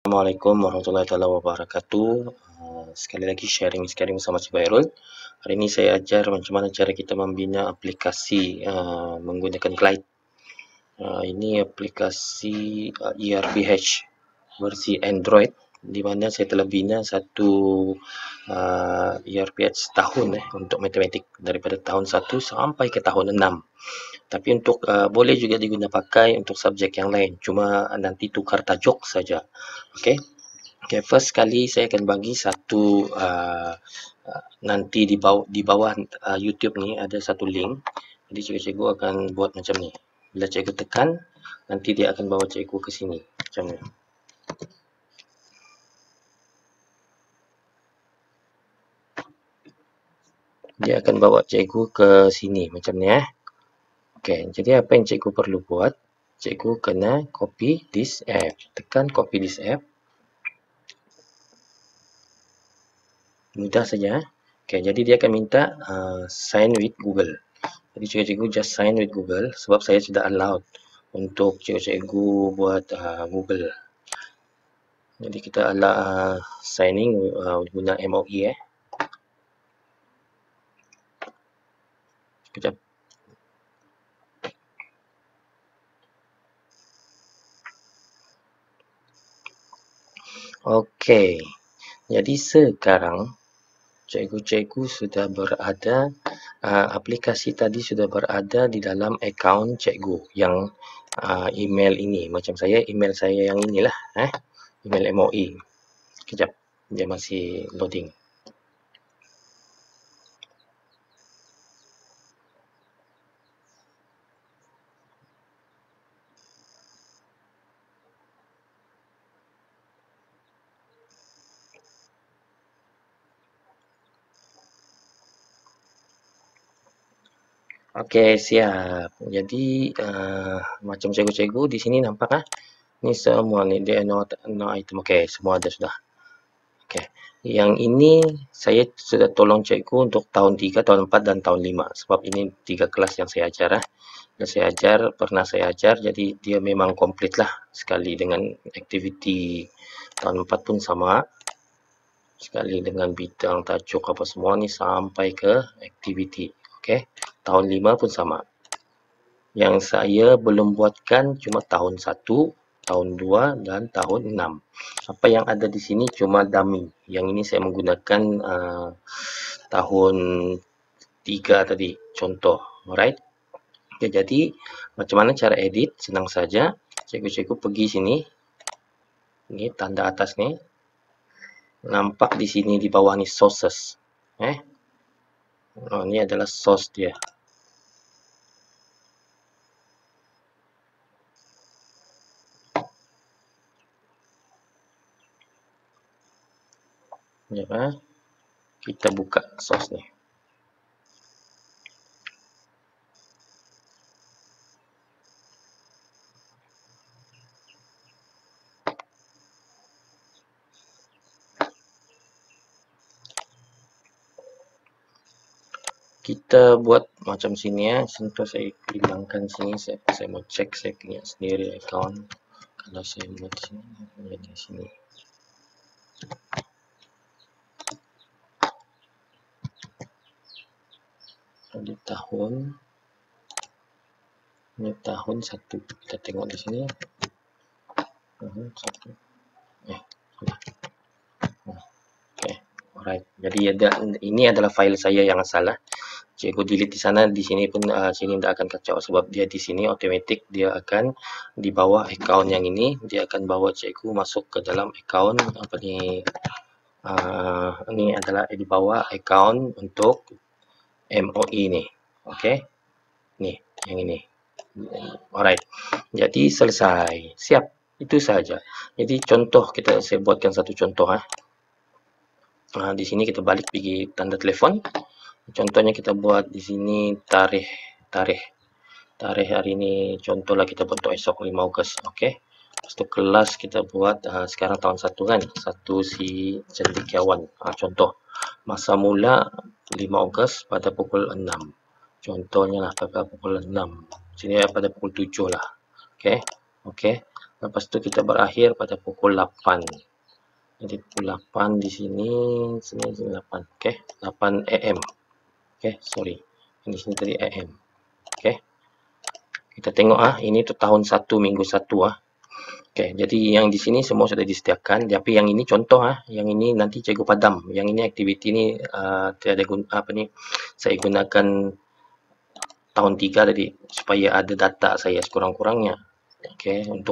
Assalamualaikum warahmatullahi wabarakatuh. Sekali lagi sharing bersama Cik Bayrul. Hari ini saya ajar macam mana cara kita membina aplikasi menggunakan Glide. Ini aplikasi ERPH versi Android, di mana saya telah bina satu ERPH setahun untuk matematik, daripada tahun 1 sampai ke tahun 6. Tapi untuk boleh juga digunakan pakai untuk subjek yang lain, cuma nanti tukar tajuk saja. Okey. Okay, first sekali saya akan bagi satu nanti di bawah YouTube ni ada satu link. Jadi cikgu akan buat macam ni. Bila cikgu tekan, nanti dia akan bawa cikgu ke sini macam ni. Dia akan bawa cikgu ke sini macam ni Okey, jadi apa yang cikgu perlu buat? Cikgu kena copy this app. Tekan copy this app. Mudah saja. Okey, jadi dia akan minta sign with Google. Jadi cikgu just sign with Google sebab saya sudah allowed untuk cikgu buat Google. Jadi kita allow signing guna MOE Sekejap. Okey. Jadi sekarang cikgu sudah berada, aplikasi tadi sudah berada di dalam akaun cikgu yang email ini. Macam saya, email saya yang inilah, email MOE. Sekejap, dia masih loading. Okey, siap. Jadi macam cikgu di sini nampak ni semua ni dia no item. Okey, semua ada sudah. Okey. Yang ini saya sudah tolong cikgu untuk tahun 3, tahun 4 dan tahun 5 sebab ini 3 kelas yang saya ajar Dan pernah saya ajar, jadi dia memang komplit lah sekali dengan aktiviti tahun 4 pun sama. Sekali dengan bidang tajuk apa semua ni sampai ke aktiviti. Okey. Tahun 5 pun sama. Yang saya belum buatkan cuma tahun 1, tahun 2 dan tahun 6. Apa yang ada di sini cuma dummy. Yang ini saya menggunakan tahun 3 tadi, contoh. Alright. Okay, jadi macam mana cara edit? Senang saja. Cikgu pergi sini. Ini tanda atas ni. Nampak di sini di bawah ni sources. Ini adalah source dia. Kita buka source ni. Kita buat macam sini Contoh saya hilangkan sini. Saya mau cek saya punya sendiri account. Kalau saya buat sini, jadi sini. Di tahun ini tahun 1. Kita tengok di sini. Tahun 1. Okay. Alright. Jadi ini adalah file saya yang salah. Cikgu delete di sana, di sini pun sini tidak akan kacau sebab dia di sini automatic dia akan di bawah account yang ini, dia akan bawa cikgu masuk ke dalam account apa ni, ini adalah di bawah account untuk MOE ni. Okey. Ni yang ini. Alright. Jadi selesai. Siap. Itu saja. Jadi contoh saya buatkan satu contoh di sini kita balik pergi tanda telefon. Contohnya kita buat di sini tarikh hari ini, contohlah kita buat untuk esok 5 Ogos. Okey. Lepas tu kelas kita buat sekarang tahun 1 kan. 1 si cendekiawan. Contoh. Masa mula 5 Ogos pada pukul 6. Contohnya lah pada pukul 6. Sini pada pukul 7 lah. Okey. Okey. Lepas tu kita berakhir pada pukul 8. Jadi pukul 8 di sini 8. Okey, 8 AM. Okey, sorry. Di sini tadi AM. Okey. Kita tengok ini tu tahun 1 minggu 1 Okey, jadi yang di sini semua sudah disediakan. Tapi yang ini contoh yang ini nanti cikgu padam. Yang ini aktiviti ni tiada guna saya gunakan tahun 3 tadi supaya ada data saya sekurang-kurangnya. Okey, untuk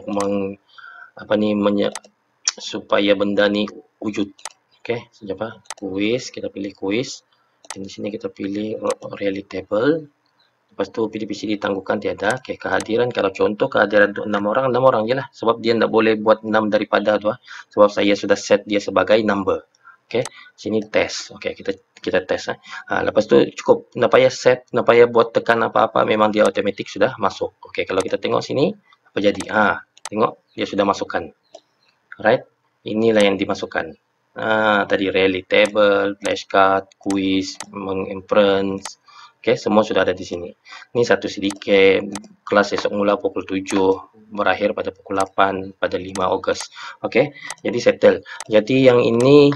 supaya benda ni wujud. Okey, sekejap kuis, kita pilih kuis. Dan di sini kita pilih reality table. Lepas tu PDPC ditangguhkan tiada. Okey, kehadiran kalau contoh kehadiran untuk 6 orang je lah. Sebab dia tak boleh buat 6 daripada tu sebab saya sudah set dia sebagai number. Okey, sini test. Okey, kita test lepas tu cukup nak payah set, nak payah buat tekan apa-apa, memang dia automatik sudah masuk. Okey, kalau kita tengok sini apa jadi? Tengok dia sudah masukkan. Right? Inilah yang dimasukkan. Tadi rally table, flashcard, quiz, menginference. Okey, semua sudah ada di sini. Ini satu sedikit kelas esok mula pukul 7, berakhir pada pukul 8 pada 5 Ogos. Okey, jadi settle. Jadi yang ini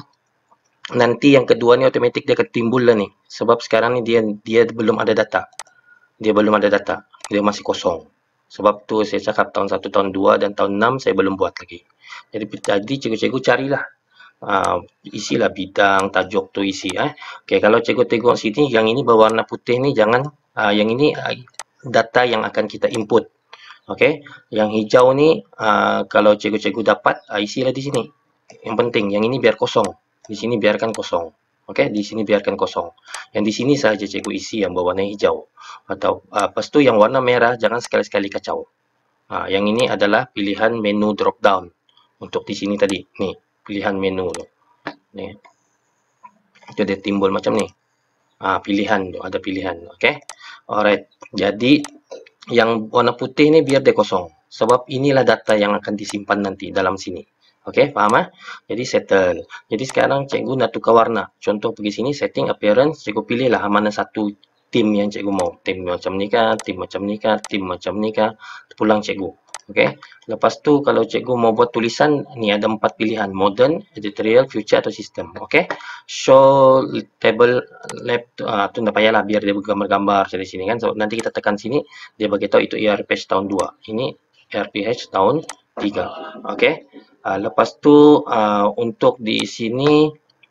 nanti yang kedua ni automatik dia akan timbul lah ni. Sebab sekarang ni dia belum ada data. Dia belum ada data. Dia masih kosong. Sebab tu saya cakap tahun 1, tahun 2 dan tahun 6 saya belum buat lagi. Jadi cikgu-cikgu carilah. Isilah bidang, tajuk tu isi. Okey, kalau cikgu tengok sini, yang ini berwarna putih ni jangan, yang ini data yang akan kita input. Okey, yang hijau ni kalau cikgu-cikgu dapat, isilah di sini. Yang penting, yang ini biar kosong. Di sini biarkan kosong. Okey, di sini biarkan kosong. Yang di sini saja cikgu isi yang berwarna hijau. Atau lepas tu yang warna merah jangan sekali-sekali kacau. Yang ini adalah pilihan menu drop down. Untuk di sini tadi, nih pilihan menu tu. Nih. Itu dia timbul macam ni. Pilihan tu, ada pilihan. Okey. Alright. Jadi yang warna putih ni biar dia kosong. Sebab inilah data yang akan disimpan nanti dalam sini. Okey, faham Jadi settle. Jadi sekarang cikgu nak tukar warna. Contoh pergi sini setting appearance, cikgu pilihlah mana satu tim yang cikgu mau. Tim macam ni kah, tim macam ni kah, tim macam ni kah. Pulang cikgu. Okey. Lepas tu kalau cikgu mau buat tulisan, ni ada 4 pilihan, modern, editorial, future atau system. Okey. Show table left tu tak payahlah biar dia bergambar-gambar di sini kan. So nanti kita tekan sini dia bagi tahu itu ERPH tahun 2. Ini ERPH tahun 3. Okey. Lepas tu untuk di sini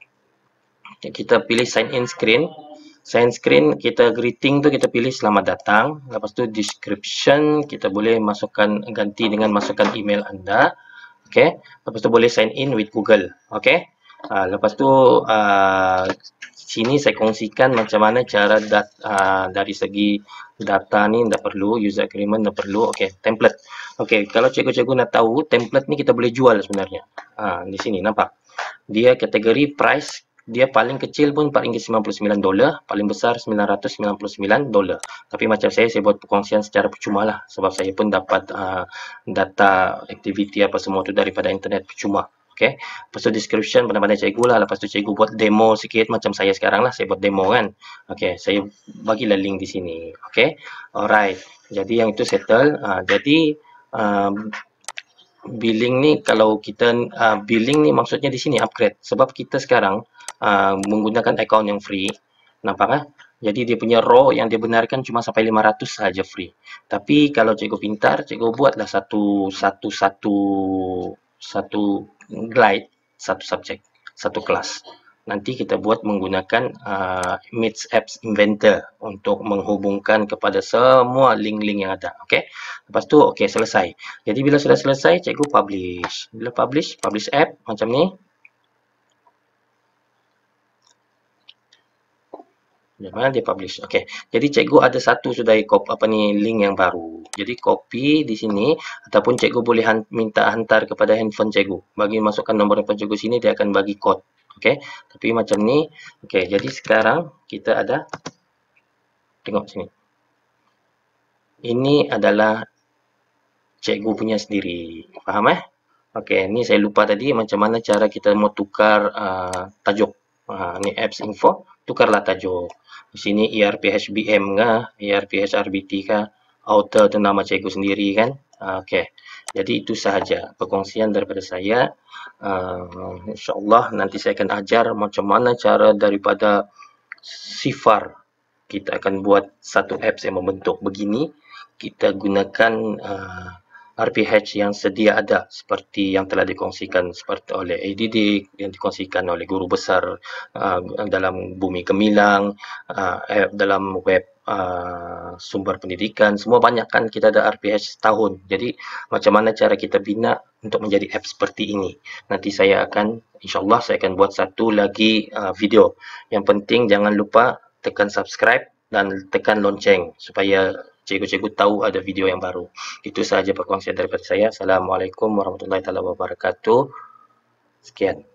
kita pilih sign in screen. Sign screen kita greeting tu kita pilih selamat datang. Lepas tu description kita boleh masukkan ganti dengan masukkan email anda. Okey. Lepas tu boleh sign in with Google. Okey. Lepas tu sini saya kongsikan macam mana cara dari segi data ni tak perlu, user agreement tak perlu. Okey, template. Okey, kalau cikgu-cikgu nak tahu template ni kita boleh jual sebenarnya. Di sini nampak. Dia kategori price dia paling kecil pun $4.99, paling besar $999. Tapi macam saya buat perkongsian secara percuma lah. Sebab saya pun dapat data aktiviti apa semua tu daripada internet percuma. Okay. Lepas tu description pandai-pandai cikgu lah. Lepas tu cikgu buat demo sikit macam saya sekarang lah. Saya buat demo kan. Okay. Saya bagilah link di sini. Okay. Alright. Jadi yang itu settle. Jadi billing ni kalau kita billing ni maksudnya di sini upgrade. Sebab kita sekarang menggunakan account yang free. Nampak Jadi dia punya raw yang dia benarkan cuma sampai 500 saja free. Tapi kalau cikgu pintar, cikgu buatlah satu glide, satu subjek, satu kelas. Nanti kita buat menggunakan Meets Apps Inventor untuk menghubungkan kepada semua link-link yang ada. Okey. Lepas tu okey selesai. Jadi bila sudah selesai, cikgu publish. Bila publish app macam ni. Mana dia publish. Okey. Jadi cikgu ada satu sudah link yang baru. Jadi copy di sini ataupun cikgu boleh minta hantar kepada handphone cikgu. Bagi masukkan nombor handphone cikgu sini dia akan bagi kod. Okey. Tapi macam ni. Okey, jadi sekarang kita ada tengok sini. Ini adalah cikgu punya sendiri. Faham Okey, ni saya lupa tadi macam mana cara kita mau tukar tajuk. Ni apps info, tukarlah tajuk. Di sini ERPHBM kah, ERPHRBT kah, author tu nama cikgu sendiri kan. Oke, jadi itu sahaja perkongsian daripada saya. InsyaAllah nanti saya akan ajar macam mana cara daripada sifar. Kita akan buat satu apps yang membentuk begini. Kita gunakan RPH yang sedia ada seperti yang telah dikongsikan seperti oleh ADD, yang dikongsikan oleh guru besar dalam Bumi Gemilang, dalam web sumber pendidikan, semua banyak kan kita ada RPH setahun. Jadi macam mana cara kita bina untuk menjadi app seperti ini. Nanti saya akan, insyaAllah saya akan buat satu lagi video. Yang penting jangan lupa tekan subscribe dan tekan lonceng supaya cikgu-cikgu tahu ada video yang baru. Itu sahaja perkongsian daripada saya. Assalamualaikum warahmatullahi wabarakatuh. Sekian.